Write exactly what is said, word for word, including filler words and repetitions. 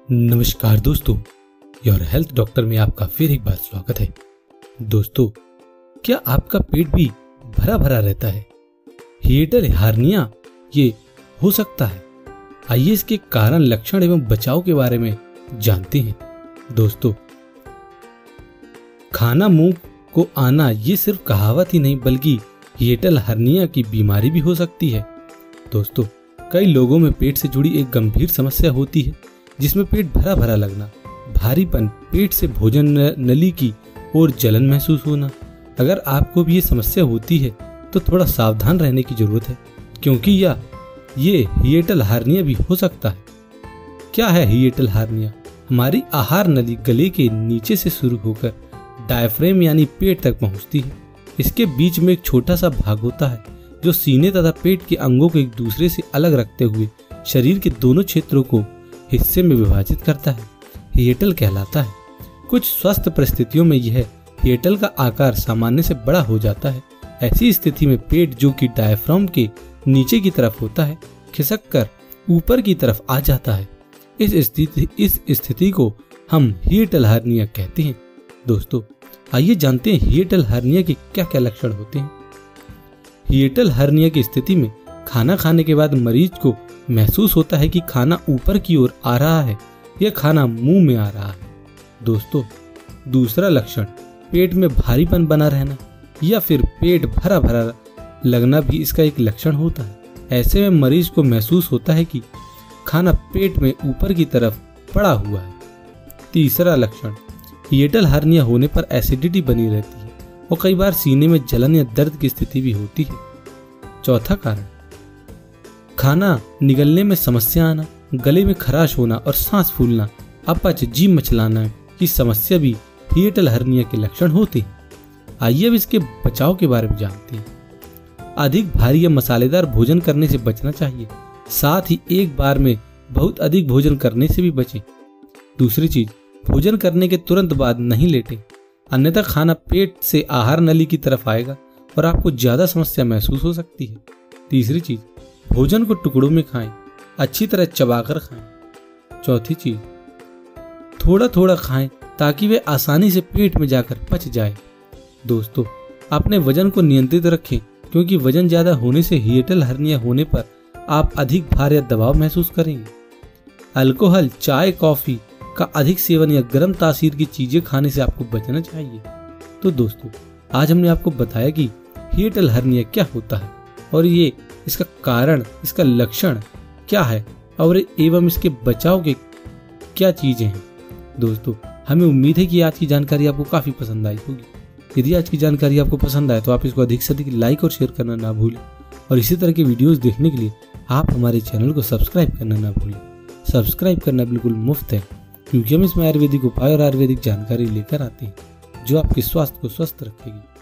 नमस्कार दोस्तों, your health doctor में आपका फिर एक बार स्वागत है। दोस्तों, क्या आपका पेट भी भरा भरा रहता है? हिएटल हार्निया ये हो सकता है। आइए इसके कारण, लक्षण एवं बचाव के बारे में जानते हैं। दोस्तों, खाना मुंह को आना ये सिर्फ कहावत ही नहीं बल्कि हिएटल हार्निया की बीमारी भी हो सकती है। दोस्तों, कई लोगों में पेट से जुड़ी एक गंभीर समस्या होती है, जिसमें पेट भरा भरा लगना, भारीपन, पेट से भोजन नली की ओर जलन महसूस होना। अगर आपको भी ये समस्या होती है तो थोड़ा सावधान रहने की जरूरत है, क्योंकि यह ये हिएटल हार्निया भी हो सकता है। क्या है हिएटल हार्निया? हमारी आहार नली गले के नीचे से शुरू होकर डायफ्रेम यानी पेट तक पहुंचती है। इसके बीच में एक छोटा सा भाग होता है जो सीने तथा पेट के अंगों को एक दूसरे से अलग रखते हुए शरीर के दोनों क्षेत्रों को हिस्से में विभाजित करता है। हिएटल कहलाता है। कुछ स्वस्थ परिस्थितियों में यह हिएटल का आकार सामान्य से बड़ा हो जाता है। ऐसी स्थिति में पेट, जो कि डायफ्राम के नीचे की तरफ होता है, खिसक कर ऊपर की तरफ आ जाता है। इस स्थिति इस स्थिति को हम हिएटल हार्निया कहते हैं। दोस्तों, आइए जानते हैं हिएटल हार्निया के क्या क्या लक्षण होते हैं। हिएटल हार्निया की स्थिति में खाना खाने के बाद मरीज को महसूस होता है कि खाना ऊपर की ओर आ रहा है या खाना मुंह में आ रहा है। दोस्तों, दूसरा लक्षण पेट में भारीपन बना रहना या फिर पेट भरा भरा लगना भी इसका एक लक्षण होता है। ऐसे में मरीज को महसूस होता है कि खाना पेट में ऊपर की तरफ पड़ा हुआ है। तीसरा लक्षण, हिएटल हार्निया होने पर एसिडिटी बनी रहती है और कई बार सीने में जलन या दर्द की स्थिति भी होती है। चौथा कारण, खाना निगलने में समस्या आना, गले में खराश होना और सांस फूलना, अपच, जी मचलाना की समस्या भी हिएटल हार्निया के लक्षण होते हैं। आइए अब इसके बचाव के बारे में जानते हैं। अधिक भारी या मसालेदार भोजन करने से बचना चाहिए, साथ ही एक बार में बहुत अधिक भोजन करने से भी बचें। दूसरी चीज, भोजन करने के तुरंत बाद नहीं लेटें, अन्यथा खाना पेट से आहार नली की तरफ आएगा और आपको ज्यादा समस्या महसूस हो सकती है। तीसरी चीज, भोजन को टुकड़ों में खाएं, अच्छी तरह चबाकर खाएं। चौथी चीज, थोड़ा थोड़ा खाएं ताकि वे आसानी से पेट में जाकर पच जाए। दोस्तों, अपने वजन को नियंत्रित रखें, क्योंकि वजन ज्यादा होने से हिएटल हार्निया होने पर आप अधिक भार या दबाव महसूस करेंगे। अल्कोहल, चाय, कॉफी का अधिक सेवन या गर्म तासीर की चीजें खाने से आपको बचना चाहिए। तो दोस्तों, आज हमने आपको बताया कि हिएटल हार्निया क्या होता है और ये इसका कारण, इसका लक्षण क्या है और एवं इसके बचाव के क्या चीजें हैं। दोस्तों, हमें उम्मीद है कि आज की जानकारी आपको काफी पसंद आई होगी। यदि आज की जानकारी आपको पसंद आए तो आप इसको अधिक से अधिक लाइक और शेयर करना ना भूलें, और इसी तरह के वीडियोस देखने के लिए आप हमारे चैनल को सब्सक्राइब करना ना भूलें। सब्सक्राइब करना बिल्कुल मुफ्त है, क्योंकि हम इसमें आयुर्वेदिक उपाय और आयुर्वेदिक जानकारी लेकर आते हैं जो आपके स्वास्थ्य को स्वस्थ रखेगी।